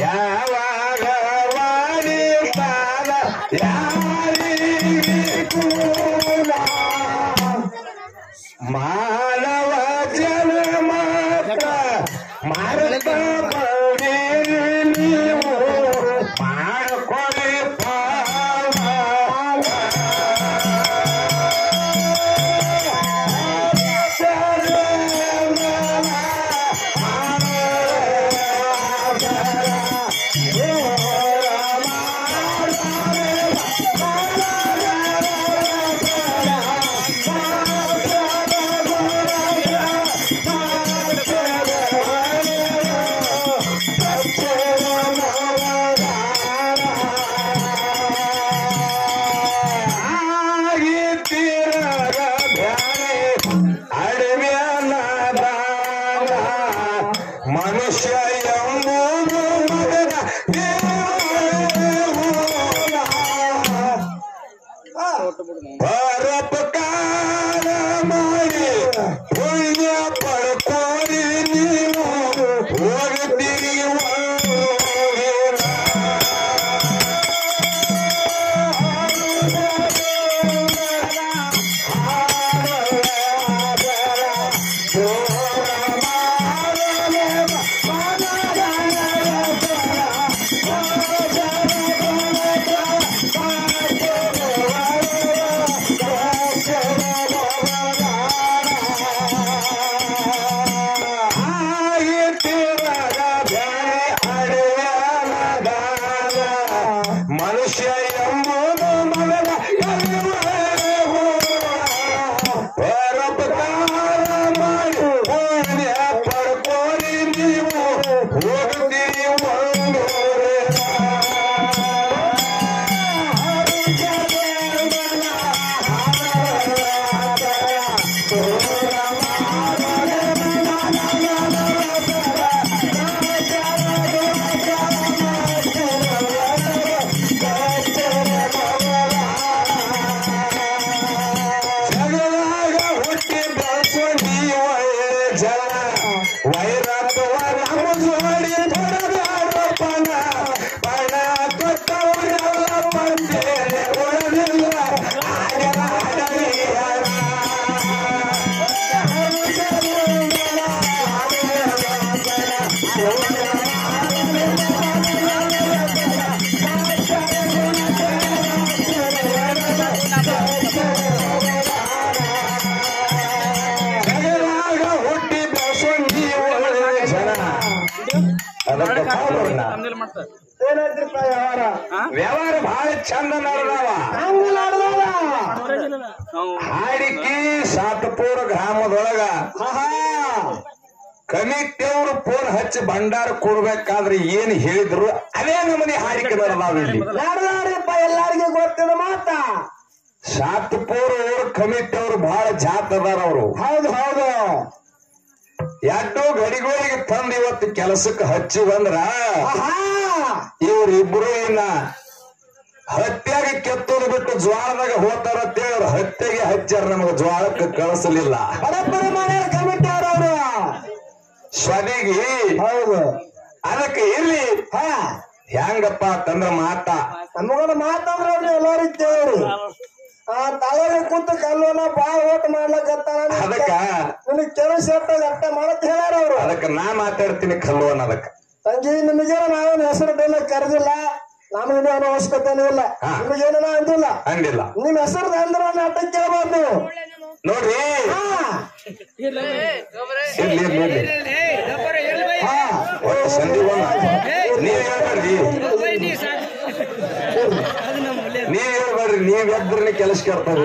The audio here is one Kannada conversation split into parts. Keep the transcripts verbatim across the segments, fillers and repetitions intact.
ಯಾವಾಗ ಮಾಡಿದಾಗ ಯಾರಿಗೂ ಮಾನವ ಜನ್ಮ ಮಾರ್ಗ ಬಳಿ ನೀವು ಮಾಡ್ಕೊಳ್ಳಿ ಮನುಷ್ಯ ಎಂಬುದು ಮಗನ ಪರೋಪಕಾರ ಮಾಡಿ ಪುಣ್ಯ ಪಡ್ಕೋರಿ ನೀವು ಹೋಗುತ್ತೀರಿ ಮನುಷ್ಯ ಎಂಬುದು ಮಗನ ಪರೋಪಕಾರ ಮಾಡಿ ಪುಣ್ಯ ಪಡ್ಕೋರಿ ನೀವು ಹೋಗುತ್ತೀರಿ ಒಂದು ವೈರತ್ವ ನಮ್ಮ ಜೋಡಿ ಬಡದಾಡ ಪಣ ಪಣ ಕೊಟ್ಟವರೆಲ್ಲ ಬಂದೇನೆ ಉಳಿದಿಲ್ಲ ವ್ಯವಹಾರ ಬಹಳ ಚಂದ ನಡೆದವ ಹಾಡಿಕಿ ಸಾತಪುರ ಗ್ರಾಮದೊಳಗ ಕಮಿಟಿಯವರು ಫೋನ್ ಹಚ್ಚಿ ಭಂಡಾರ ಕೊಡ್ಬೇಕಾದ್ರೆ ಏನ್ ಹೇಳಿದ್ರು ಅದೇ ನಮ್ಮನೆ ಹಾಡಿಕೆ ನಡೆದಾವ ಇಲ್ಲಿ ಎಲ್ಲಾರಿಗೆ ಗೊತ್ತಿದ ಮಾತ ಸಾತಪುರ ಅವ್ರ ಕಮಿಟಿಯವರು ಬಹಳ ಜಾತ್ ಅದಾರ ಅವರು ಹೌದು ಹೌದು ಎಷ್ಟೋ ಗಡಿಗಳಿಗೆ ತಂದು ಇವತ್ತು ಕೆಲಸಕ್ಕೆ ಹಚ್ಚಿ ಬಂದ್ರ ಇವ್ರಿಬ್ರು ಇನ್ನ ಹತ್ಯೆಗೆ ಕೆತ್ತೋದು ಬಿಟ್ಟು ಜ್ವಾಳದಾಗ ಹೋತಾರ ಅಂತೇಳಿ ಅವ್ರ ಹತ್ಯೆಗೆ ಹಚ್ಚಾರ ನಮಗ ಜ್ವಾಳಕ್ಕೆ ಕಳಿಸಲಿಲ್ಲ ಸ್ವದಿಗಿ ಹೌದು ಅದಕ್ಕೆ ಇಲ್ಲಿ ಹೆಂಗಪ್ಪ ತಂದ್ರ ಮಾತ ನಮಗೊಂದು ಮಾತಂದ್ರ ಎಲ್ಲಾರು ಕೇಳಿ ಆ ತಲೆಗೆ ಕೂತು ಕಲ್ಲೋನ ಬಾಳ ಓಟ್ ಮಾಡ್ಲಕತ್ತಾನ ಅದಕ್ಕ ನಿನಗ್ ಕೆಲಸ ಅಟ್ಟ ಮಾಡತ್ ಹೇಳ್ಯಾರ ಅವ್ರು ಅದಕ್ಕ ನಾ ಮಾತಾಡ್ತೀನಿ ಕಲ್ಲೋನ ಅದಕ್ಕ ತಂಗಿ ನಿಮಗೇನ ನಾವೇನು ಹೆಸರು ಬೆಲ್ಲ ಕರೆದಿಲ್ಲ ನಮಗೇನು ಅನ್ನೋ ಅವಶ್ಯಕತೆನೂ ಇಲ್ಲ ನಿಮಗೇನ ಅಂದಿಲ್ಲ ಅಂದಿಲ್ಲ ನಿಮ್ ಹೆಸರು ಅಂದ್ರ ಅಟ್ಟ ಕೇಳಬಾರ್ದು ನೋಡ್ರಿ ಸಂದೀಪ ನೀವ್ ಹೇಳ್ಬೇಡ್ರಿ ನೀವ್ ಹೇಳ್ಬೇಡ್ರಿ ನೀವ್ ಎದ್ರನೆ ಕೆಲಸ ಕೇಳ್ತಾರ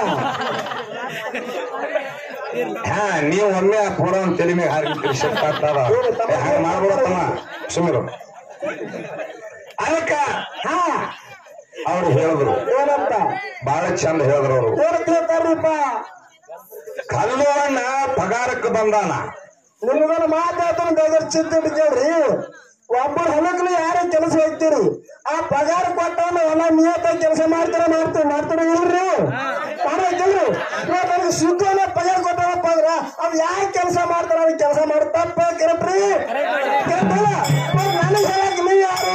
ಹಾ ನೀವ್ ಒಮ್ಮೆ ಕೊಡೋ ತಲೆ ಮೇಲೆ ಹಾರಿ ಶಕ್ತ ಆಗ್ತಾರ ಹಂಗ ಮಾಡ್ಬಿಡತ್ತಮ್ಮ ಸುಮ್ಮರು ಅದಕ್ಕ ಹಾ ಅವ್ರು ಹೇಳಿದ್ರು ಏನಂತ ಬಹಳ ಚಂದ ಹೇಳಿದ್ರು ಅವರು ಏನಂತ ಹೇಳ್ತಾರ್ರಿಪ್ಪ ಕಲ್ಲುವಣ್ಣ ಪಗಾರಕ್ಕೆ ಬಂದಾನ ನಿಮ್ಗನ ಮಾತಾಡ್ತಾನ ಬೇಗರ್ ಚಿಂತೆ ಕೇಳ್ರಿ ಒಬ್ಬರು ಹೊಲಕ್ಲಿ ಯಾರೇ ಕೆಲಸ ಹೋಗ್ತೀರಿ ಆ ಪಗಾರ ಕೊಟ್ಟವನ್ನ ಹೊಲ ನಿಯತ್ತಾಗಿ ಕೆಲಸ ಮಾಡ್ತಾರ ಮಾಡ್ತೀವಿ ಮಾಡ್ತಾರ ಇಲ್ರಿ ಮಾಡ್ಬೇಕಿಲ್ರಿ ನನಗೆ ಸುಖನ ಪಗಾರ ಕೊಟ್ಟವಪ್ಪ ಅಂದ್ರ ಅವ್ ಯಾಕೆ ಕೆಲಸ ಮಾಡ್ತಾರ ಅವ್ರಿಗೆ ಕೆಲಸ ಮಾಡಿ ತಪ್ಪ ಕರೆಕ್ಟ್ರಿ ನನಗೆ ಹೇಳಕ್ ನೀವ್ ಯಾರು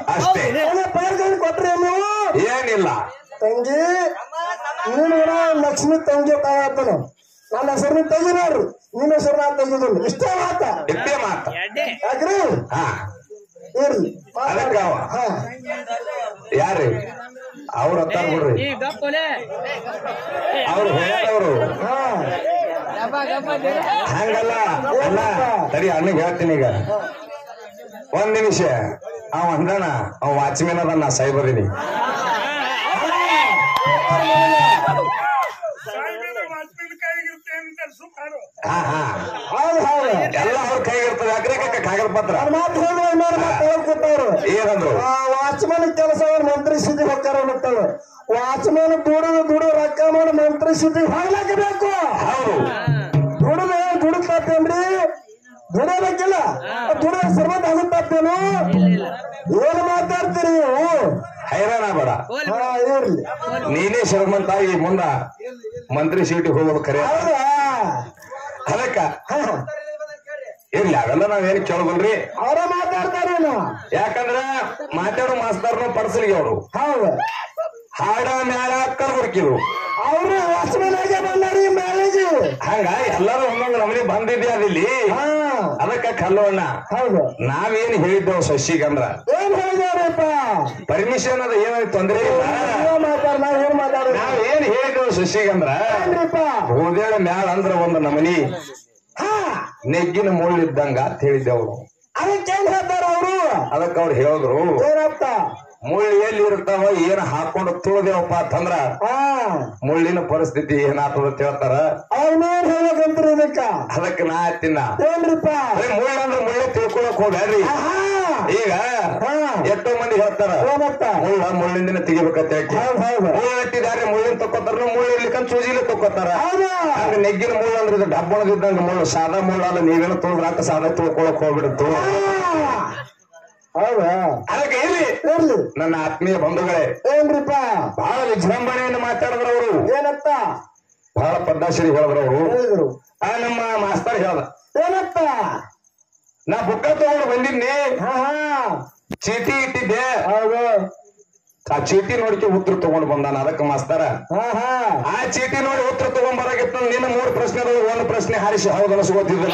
ಅಷ್ಟೇ. ಪಾರ್ಗಳು ಕೊಟ್ರಿ ನೀವು ಏನಿಲ್ಲ ತಂಗಿ ನೀನು ಲಕ್ಷ್ಮಿ ತಂಗಿ ತಾಯತನು ನನ್ನ ಹೆಸರಿನ ತಂಗಿ ನೋಡ್ರಿ ನಿನ್ನ ಹೆಸರು ನಾ ತಂಗಿದ್ರು ಇಷ್ಟೇ ಮಾತ ಇಷ್ಟೇ ಮಾತ ಯಾಕ್ರಿ ಹಾ ಇರ್ಲಿ ಅದಕ್ಕ ಹಾ ಯಾರು ಅವ್ರ ಹತ್ತಾರ ಬಿಡ್ರಿ ಅವ್ರು ಹೇಳೋರು ಹಾ ಹಂಗಲ್ಲ ಅಲ್ಲ ಸರಿ ಅಣ್ಣಗೆ ಹೇಳ್ತೀನಿ ಈಗ ಒಂದ್ ನಿಮಿಷ ಅವ ಅಂದಾನ ಅವ ವಾಚ್ಮೆನ್ ಅದ ನಾ ಸೈಬರಿನಿ ಹಾ ಹಾ ಹೌದು ಹೌದು ಎಲ್ಲ ಅವ್ರ ಕೈಗಿರ್ತದೆ ಯಾಕ್ರೆ ಕಾಗದ ಪತ್ರ ಮಾತು ಹೇಳಿ ಕೂತವ್ರು ಏನಂದ್ರು ವಾಚ್ಮನ್ ಕೆಲಸ ಮಂತ್ರಿ ಸ್ಥಿತಿ ಹೋಗ್ತಾರ ಮತ್ತವ ವಾಚ್ಮನ್ ದುಡಿದು ದುಡಿದು ರೊಕ್ಕ ಮಾಡಿ ಮಂತ್ರಿ ಸ್ಥಿತಿ ಹೋಗ್ಲಾಕಬೇಕು ಹೌದು ದುಡಿದ ದುಡಿತೇನ್ರಿ ದುಡಿಯಬೇಕಿಲ್ಲ ದುಡಿದ ಸರ್ವತ್ ಆಗುತ್ತೇನು ಏನು ಮಾತಾಡ್ತೀರಿ ನೀವು ಹೈರಾಣ ಬೇಡ ಹಾ ಇರ್ಲಿ ನೀನೇ ಶ್ರೀಮಂತ ಈ ಮುಂದ ಮಂತ್ರಿ ಸೀಟಿಗೆ ಹೋಗೋದು ಕರೆ ಹೌದಾ ಅದಕ್ಕ ಇರ್ಲಿ ಅವೆಲ್ಲ ನಾವೇನು ಕೇಳೋದಲ್ರಿ ಅವರ ಮಾತಾಡ್ತಾರೇನು ಯಾಕಂದ್ರ ಮಾತಾಡೋ ಮಾಸ್ತರ್ನು ಪಡ್ಸಲಿಗೆ ಅವರು ಹೌದು ಹಾಡ ಮ್ಯಾಲ ಕರ್ ಹುಡುಕಿದ್ರು ಅವರು ವಾಚ್ಮನ್ ಆಗಿ ಬಂದಾರಿ ಮ್ಯಾರೇಜ್ ಹಂಗ ಎಲ್ಲಾರು ಒಂದೊಂದು ನಮನಿ ಬಂದಿದ್ದೆ ಅದಿಲ್ಲಿ ಹಾ ಅದಕ್ಕ ಕಲ್ಲೋಣ ಹೌದು ನಾವೇನ್ ಹೇಳಿದ್ದೇವ್ ಶಶಿಗಂದ್ರ ಏನ್ ಹೇಳಿದಾರಪ್ಪ ಪರ್ಮಿಷನ್ ಅದ ಏನಾದ್ರು ತೊಂದ್ರೆ ಇಲ್ಲ ಮಾತಾಡ ನಾವ್ ಏನ್ ಮಾತಾಡ ನಾವ್ ಏನ್ ಹೇಳಿದ್ದೇವ್ ಶಶಿಗಂದ್ರ ಹೋದೇಳ ಮ್ಯಾಲ ಅಂದ್ರ ಒಂದು ನಮನಿ ಹಾ ನೆಗ್ಗಿನ ಮುಳ್ಳಿದ್ದಂಗ ಅಂತ ಹೇಳಿದ್ದೆವ್ರು ಅದಕ್ಕೆ ಏನ್ ಹೇಳ್ತಾರ ಅವರು ಅದಕ್ಕ ಅವ್ರು ಹೇಳಿದ್ರು ಏನಪ್ಪ ಮುಳ್ಳು ಎಲ್ಲಿ ಇರ್ತಾವ ಏನ್ ಹಾಕೊಂಡು ತುಳಿದೇವಪ್ಪ ಅಂತಂದ್ರ ಹಾ ಮುಳ್ಳಿನ ಪರಿಸ್ಥಿತಿ ಏನಾಗ್ತದ ಅಂತ ಹೇಳ್ತಾರ ಅವ್ನೇನ್ ಹೇಳಕಂತ್ರಿ ಇದಕ್ಕ ಅದಕ್ಕೆ ನಾ ತಿನ್ನ ಏನ್ರಿಪ್ಪ ಮುಳ್ಳ ಅಂದ್ರೆ ಮುಳ್ಳೆ ತಿಳ್ಕೊಳಕ್ ಹೋಗ್ಯಾಡ್ರಿ ಈಗ ಎಷ್ಟೋ ಮಂದಿ ಹೇಳ್ತಾರ ಏನಪ್ಪ ಮುಳ್ಳ ಮುಳ್ಳಿಂದಿನ ತೆಗಿಬೇಕಂತ ಹೇಳಿ ಹೌದು ಹೌದು ಮುಳ್ಳು ಇಟ್ಟಿದಾರೆ ಮುಳ್ಳಿನ ತಕ್ಕೋತಾರ ಮುಳ್ಳು ಇರ್ಲಿಕ್ಕಂತ ಸೂಜಿಲೆ ತಕ್ಕೋತಾರ ಹೌದಾ ಹಂಗ ನೆಗ್ಗಿನ ಮುಳ್ಳು ಅಂದ್ರೆ ಇದು ಡಬ್ಬಣದಿದ್ದಂಗ ಮುಳ್ಳು ಸಾದಾ ಮುಳ್ಳಲ್ಲ ನೀವೇನು ತುಳಿದ್ರಾಕ ಸಾದಾ ತಿಳ್ಕೊಳಕ್ ಹೋಗ್ಬಿಡುತ್ತು ಹೌದಾ ಅದಕ್ಕೆ ಇಲ್ಲಿ ಇರ್ಲಿ ನನ್ನ ಆತ್ಮೀಯ ಬಂಧುಗಳೇ ಏನ್ರಿಪ್ಪ ಬಹಳ ವಿಜೃಂಭಣೆಯನ್ನು ಮಾತಾಡಿದ್ರವರು ಏನಪ್ಪ ಬಹಳ ಪದ್ಮಾಶ್ರೀ ಹೇಳಿದ್ರವರು ಹೇಳಿದ್ರು ಆ ನಮ್ಮ ಮಾಸ್ತರ್ ಹೇಳ್ದ ಏನಪ್ಪ ನಾ ಬುಕ್ಕ ತಗೊಂಡು ಬಂದಿದ್ನಿ ಹಾ ಹಾ ಚೀಟಿ ಇಟ್ಟಿದ್ದೆ ಹೌದು ಆ ಚೀಟಿ ನೋಡಿಕೆ ಉತ್ತರ ತಗೊಂಡು ಬಂದಾನ ಅದಕ್ಕೆ ಮಾಸ್ತರ ಹಾ ಹಾ ಆ ಚೀಟಿ ನೋಡಿ ಉತ್ತರ ತಗೊಂಡ್ ಬರಾಗಿತ್ತು ನಿನ್ನ ಮೂರು ಪ್ರಶ್ನೆ ಒಂದು ಪ್ರಶ್ನೆ ಹಾರಿಸಿ ಹೌದು ಅನಿಸ್ಕೋತಿದ್ರು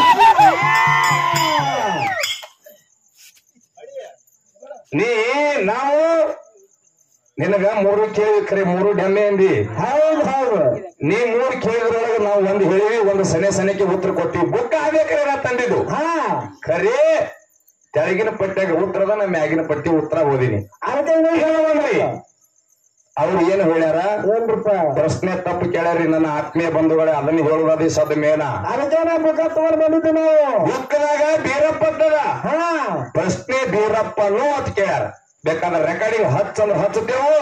ನೀ ನಾವು ನಿನಗ ಮೂರು ಕೇಳಿ ಖರೆ ಮೂರು ಡೆಮ್ಮೆ ಅಂದಿ ಹೌದು ಹೌದು ನೀ ಮೂರು ಕೇಳಿದ್ರೊಳಗೆ ನಾವು ಒಂದು ಹೇಳಿವಿ ಒಂದು ಸನೆ ಸನೆಗೆ ಉತ್ತರ ಕೊಟ್ಟಿವಿ ಬುಕ್ಕ ಅದೇ ಕರೆ ನಾ ತಂದಿದ್ದು ಹಾ ಖರೆ ತೆಳಗಿನ ಪಟ್ಟಿಯಾಗ ಉತ್ತರದ ನಾ ಮ್ಯಾಗಿನ ಪಟ್ಟಿ ಉತ್ತರ ಓದಿನಿ ಅದಕ್ಕೆ ಹೇಳೋದ್ರಿ ಅವ್ರು ಏನು ಹೇಳ್ಯಾರ ಏನ್ರಿಪ್ಪ ಪ್ರಶ್ನೆ ತಪ್ಪು ಕೇಳ್ಯಾರಿ ನನ್ನ ಆತ್ಮೀಯ ಬಂಧುಗಳೇ ಅದನ್ನ ಹೇಳುವುದೇ ಸದ ಮೇನ ಅದಕ್ಕೆ ಬುಕ್ಕ ತಗೊಂಡ್ ಬಂದಿದ್ದು ನಾವು ಬುಕ್ಕದಾಗ ಬೀರಪ್ಪದ ಹಾ ಪ್ರಶ್ನೆ ಬೀರಪ್ಪನು ಅಂತ ಕೇಳ್ಯಾರ ಬೇಕಾದ್ರೆ ರೆಕಾರ್ಡಿಂಗ್ ಹಚ್ಚಂದ್ರೆ ಹಚ್ಚುತ್ತೇವು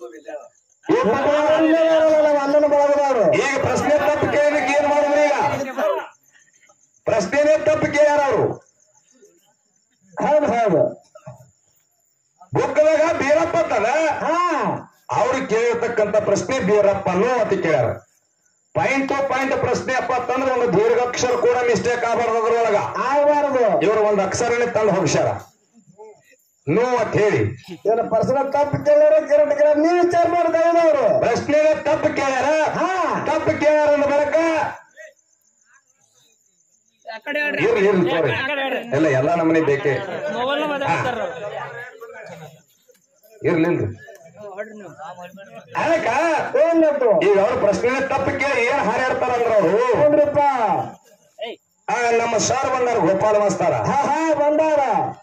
ಅಣ್ಣನ ಬಳಗದವರು ಈಗ ಪ್ರಶ್ನೆ ತಪ್ಪು ಕೇಳಿದಕ್ಕೆ ಏನ್ ಮಾಡಿದ್ರಿ ಈಗ ಪ್ರಶ್ನೆನೇ ತಪ್ಪು ಕೇಳ್ಯಾರ ಅವರು ಹೌದು ಹೌದು ಬುಕ್ಕದಾಗ ಬೀರಪ್ಪ ಅಂತದ ಹಾ ಅವ್ರು ಕೇಳಿರ್ತಕ್ಕಂಥ ಪ್ರಶ್ನೆ ಬೀರಪ್ಪನು ಅಂತ ಕೇಳ್ಯಾರ ಪಾಯಿಂಟ್ ಟು ಪಾಯಿಂಟ್ ಪ್ರಶ್ನೆ ಅಪ್ಪ ಅಂತಂದ್ರೆ ಒಂದು ದೀರ್ಘಾಕ್ಷರ ಕೂಡ ಮಿಸ್ಟೇಕ್ ಆಗಬಾರ್ದು ಅದ್ರೊಳಗ ಆಗಬಾರದು ಇವರು ಒಂದು ಅಕ್ಷರನೇ ತಂದು ಹೋಗ್ಸ್ಯಾರ ನೋ ಅಂತ ಹೇಳಿ ಏನು ಪರ್ಸನಲ್ ತಪ್ಪು ಕೇಳ್ಯಾರ ಕರೆಕ್ಟ್ ಕೇಳ ನೀವು ವಿಚಾರ ಮಾಡ್ತಾ ಇದ್ದವರು ಪ್ರಶ್ನೆ ತಪ್ಪು ಕೇಳ್ಯಾರ ಹಾ ತಪ್ಪು ಕೇಳ್ಯಾರ ಅಂದ ಬರಕ ಇರ್ಲಿ ಇರ್ಲಿ ತೋರಿ ಎಲ್ಲ ಎಲ್ಲಾ ನಮನೆ ಬೇಕೆ ಇರ್ಲಿಲ್ರಿ ಅದಕ್ಕ ಏನ್ತು ಈಗ ಅವ್ರ ಪ್ರಶ್ನೆ ತಪ್ಪು ಕೇಳಿ ಏನ್ ಹಾರಾಡ್ತಾರ ಅಂದ್ರ ಅವರು ನೋಡ್ರಿಪ್ಪ ಆ ನಮ್ಮ ಸರ್ ಬಂದಾರ ಗೋಪಾಲ ಮಾಸ್ತಾರ ಹಾ ಹಾ ಬಂದಾರ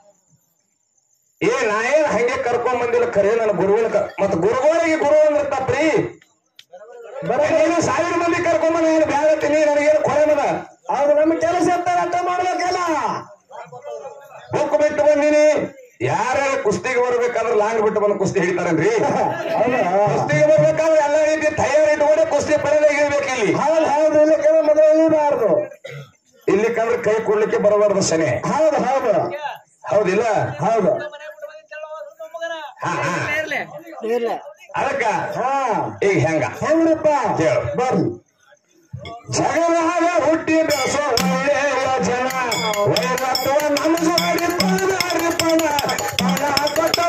ಏ ನಾ ಏನ್ ಹಂಗೆ ಕರ್ಕೊಂಡ್ ಬಂದಿಲ್ಲ ಖರೆ ನನ್ನ ಗುರುವಿನ ಮತ್ತ ಗುರುಗಳಿಗೆ ಗುರು ಅಂದ್ರೆ ತಪ್ಪ್ರಿ ಬರೀ ಸಾವಿರ ಮಂದಿ ಕರ್ಕೊಂಡ್ ಬಂದ ಏನು ಬ್ಯಾಗತ್ತೀನಿ ನನಗೇನು ಕೊಳೆ ಮದ ಅವ್ರು ನಮ್ ಕೆಲಸ ಇರ್ತಾರೆ ಅರ್ಥ ಮಾಡ್ಬೇಕಲ್ಲ ಬುಕ್ ಬಿಟ್ಟು ಬಂದಿನಿ ಯಾರ್ಯಾರ ಕುಸ್ತಿಗೆ ಬರ್ಬೇಕಾದ್ರೆ ಲಾಂಗ್ ಬಿಟ್ಟು ಬಂದು ಕುಸ್ತಿ ಹಿಡಿತಾರನ್ರಿ ಕುಸ್ತಿಗೆ ಬರ್ಬೇಕಾದ್ರೆ ಎಲ್ಲ ರೀತಿ ತಯಾರಿ ಇಟ್ಕೊಂಡೆ ಕುಸ್ತಿ ಪಡೆದಾಗ ಇರ್ಬೇಕು ಇಲ್ಲಿ ಹೌದು ಹೌದು ಇಲ್ಲಕ್ಕೆ ಮೊದಲು ಇಳಿಬಾರ್ದು ಇಲ್ಲಿ ಕಂದ್ರೆ ಕೈ ಕೊಡ್ಲಿಕ್ಕೆ ಬರಬಾರ್ದು ಶನೆ ಹೌದು ಹೌದು ಹೌದಿಲ್ಲ ಹೌದು ಅದಕ್ಕ ಹಾ ಈಗ ಹೆಂಗ ಹೆಂಗ್ರಿಪ್ಪ ಕೇಳು ಬರ್ರಿ ಜಗದಾಗ ಹುಟ್ಟಿ ಬೆಳೆಸೋ ಒಳ್ಳೆಯ ಜನ ವೈರತ್ವ ನಮ್ಮ ಜೋಡಿ ಪಣ ಪಣ ಪಣ ಕೊಟ್ಟ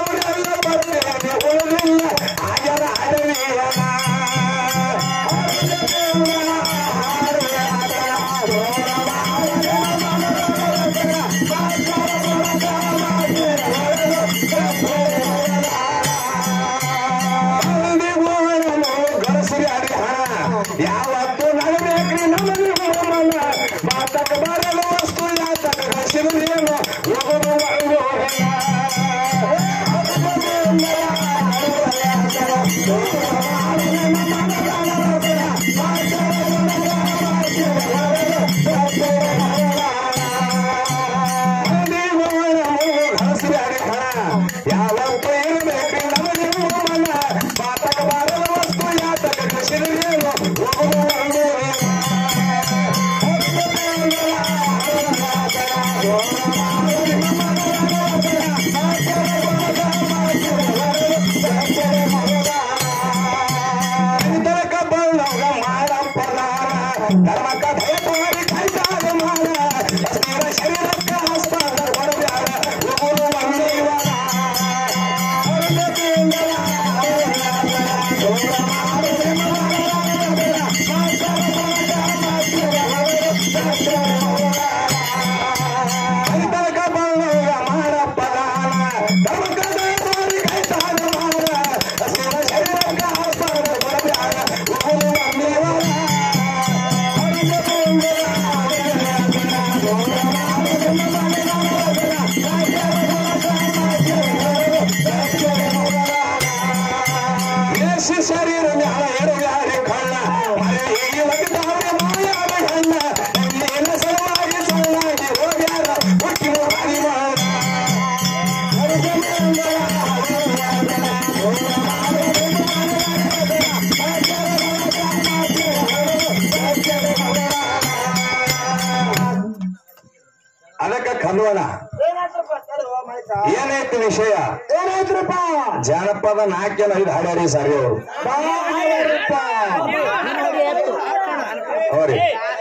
ಯಾವತ್ತೂ ಇರಬೇಕು ನಮಗೆ ಮನ ಮಾತಕ ಬಾರದ ವಸ್ತು ಯಾತಕ ಕೃಷಿರೇನು ಧರ್ಮಕ್ಕ ಭಯಪಾಡಿ ಕೈತಾಗ ಮಾಡ ಸ್ಥಿರ ಶರೀರಕ್ಕ ಆಸ್ಪಾದ ಹೊರಬ್ಯಾಡ ಗುರು ಮಂದಿವನ ಹರಿತನಕ ಬಂದವ ಮಾಡಪ್ಪ ದಾನ ಧರ್ಮಕ್ಕ ಭಯಪಾಡಿ ಕೈತಾಗ ಮಾಡ ಸ್ಥಿರ ಶರೀರಕ್ಕ ಆಸ್ಪಾದ ಹೊರಬ್ಯಾಡ ಗುರು ಮಂದಿವನ ಶರೀರ ಮ್ಯಾಲ ಎರುವ್ಯಾರಿ ಕಣ್ಣ ಮಳೆ ಹೀಗೆ ಒಗಿತಾವ್ರೆ ಮಾಯಾದ ಕಣ್ಣ ಎಲ್ಲ ಸಲುವಾಗಿ ಸಣ್ಣಾಗಿ ಹೋಗ್ಯಾರ ಹುಟ್ಟಿ ಹರಿ ಮಾಡ ಅದಕ್ಕ ಕಲ್ವಣ ಏನಾಯ್ತು ವಿಷಯ ಏನಾಯ್ತ್ರಪ್ಪ ಜಾನಪದ ನಾಲ್ಕೇನು ಐದು ಹಾಡ್ಯಾರಿ ಸಾರಿ ಅವರು ಅವ್ರಿ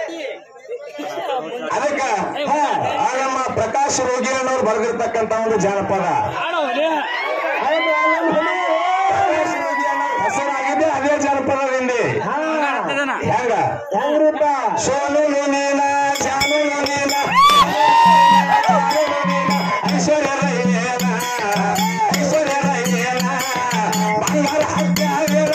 ಅದಕ್ಕ ಆ ನಮ್ಮ ಪ್ರಕಾಶ್ ರೋಗಿರನವ್ರು ಬರೆದಿರ್ತಕ್ಕಂತ ಒಂದು ಜಾನಪದ ಹೆಸರಾಗಿದೆ ಅದೇ ಜಾನಪದದಿಂದ ಹೆಂಗ ಹೆಂಗ್ರಿಪ್ಪ ಸೋನು ನೀನ ಜಾನು ನೀನ ಐಶ್ವರ್ಯ ರೈನ ಐಶ್ವರ್ಯ ರೈನ ಬಂಗಾರ ಹಕ್ಕಾಗಿರ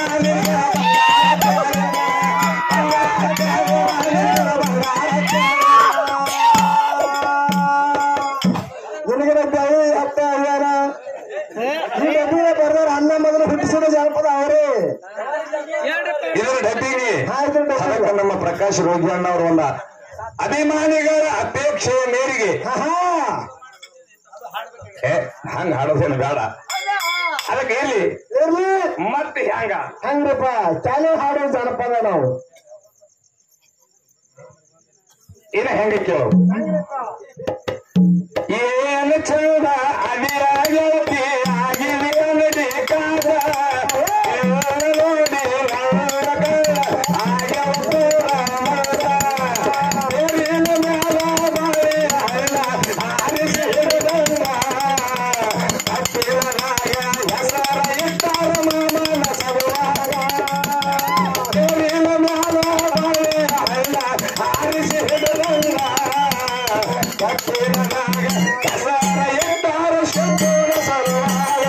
ನಿನಗಡೆ ಹತ್ತ ಆಗ್ಯಾರ ಈ ಡಬ್ಬಿಗೆ ಬರ್ದಾರ ಅನ್ನ ಮೊದಲು ಹುಟ್ಟಿಸಿದ ಜಾನಪದ ಅವರೇ ಇದರ ಡಬ್ಬಿಗೆ ಅದಕ್ಕೆ ನಮ್ಮ ಪ್ರಕಾಶ್ ರೋಗಿ ಅಣ್ಣ ಅವರು ಒಂದ ಅಭಿಮಾನಿಗಳ ಅಪೇಕ್ಷೆಯ ಮೇರೆಗೆ ಏ ಹಂಗ ಹಾಡೋದೇನು ಬೇಡ ಅದಕ್ಕೆ ಇಲ್ಲಿ ಇರ್ಲಿ ಮತ್ತೆ ಹ್ಯಾಂಗ ಹಂಗ್ರಿಪ್ಪ ಚಾಲೆ ಹಾಡೋ ಜಾನಪದ ನಾವು ಇನ್ನ ಹೆಂಗ ಕೇಳು ಏನು ಚಂದ ಅದಿರ ಗೆಳತಿ ಆಗಿದೆ ಅನ್ನದೆ ಕಾದ ನೋಡಿ ಆಗ್ಯವ ಪೂರ ಮರದ ಏರಿನ ಮ್ಯಾಲ ಬಾಳೆ ಹಳ್ಳ ಆರಿಸಿ ಹಿಡಿದಂಗ ಹತ್ತಿರದಾಗ ಹೆಸರ ಇಟ್ಟಾರ ಮಾಮನ ಸಲುವಾಗ ಏರಿನ ಮ್ಯಾಲ ಬಾಳೆ ಹಳ್ಳ ಆರಿಸಿ ಹಿಡಿದಂಗ ಹತ್ತಿರದಾಗ ಹೆಸರ ಇಟ್ಟಾರ ಶತ್ರುನ ಸಲುವಾಗ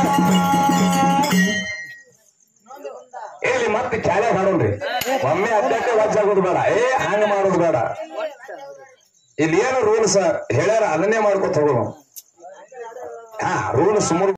ಇಲ್ಲಿ ಮತ್ತೆ ಚಾಲೆ ಹಾಡೋಣ್ರಿ ಒಮ್ಮೆ ಅಡ್ಡಕ್ಕೆ ವಜ್ಜಾಗೋದು ಬೇಡ ಏ ಹಂಗ ಮಾಡೋದು ಬೇಡ ಇಲ್ಲಿ ಏನು ರೂಲ್ಸ್ ಹೇಳ್ಯಾರ ಅದನ್ನೇ ಮಾಡ್ಕೊತ ಹೋಗೋಣ ಹಾ ರೂಲ್ಸ್